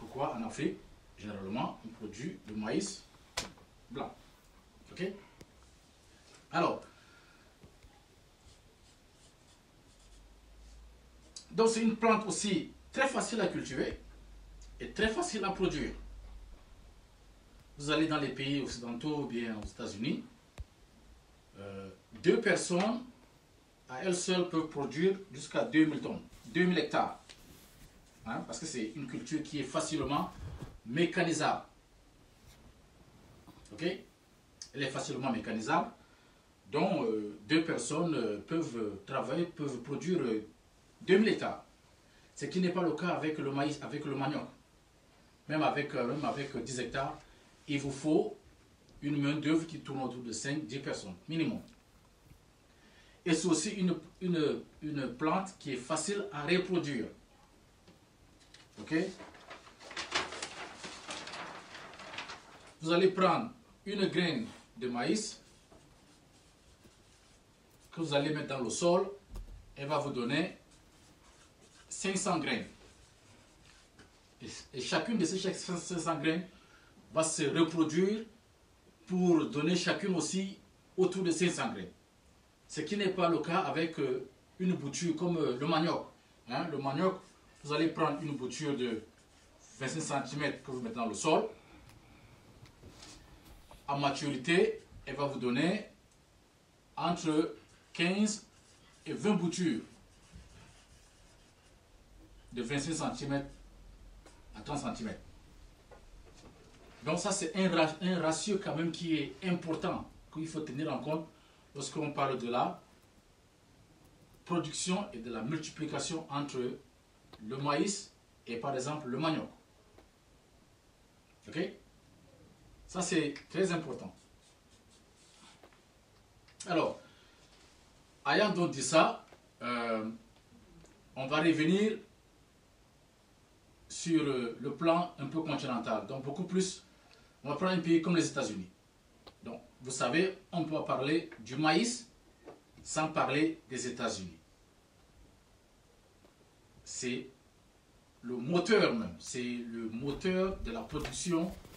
pourquoi en Afrique, généralement, on produit le maïs blanc. Ok? Alors, donc c'est une plante aussi très facile à cultiver et très facile à produire. Vous allez dans les pays occidentaux ou bien aux États-Unis, 2 personnes à elles seules peuvent produire jusqu'à 2000 tonnes, 2000 hectares. Hein, parce que c'est une culture qui est facilement mécanisable. Ok? Elle est facilement mécanisable. Donc, 2 personnes peuvent travailler, peuvent produire 2000 hectares. Ce qui n'est pas le cas avec le maïs, avec le manioc. Même avec 10 hectares, il vous faut une main-d'œuvre qui tourne autour de 5-10 personnes, minimum. Et c'est aussi une plante qui est facile à reproduire. Ok? Vous allez prendre une graine de maïs que vous allez mettre dans le sol. Elle va vous donner 500 graines. Et chacune de ces 500 graines va se reproduire pour donner chacune aussi autour de 500 graines. Ce qui n'est pas le cas avec une bouture comme le manioc. Hein, le manioc, vous allez prendre une bouture de 25 cm que vous mettez dans le sol. À maturité, elle va vous donner entre 15 et 20 boutures de 25 cm à 30 cm. Donc ça, c'est un ratio quand même qui est important, qu'il faut tenir en compte lorsqu'on parle de la production et de la multiplication entre le maïs et par exemple le manioc. Ok? Ça, c'est très important. Alors, ayant donc dit ça, on va revenir sur le plan un peu continental. Donc, beaucoup plus, on va prendre un pays comme les États-Unis. Donc, vous savez, on peut parler du maïs sans parler des États-Unis. C'est le moteur même, c'est le moteur de la production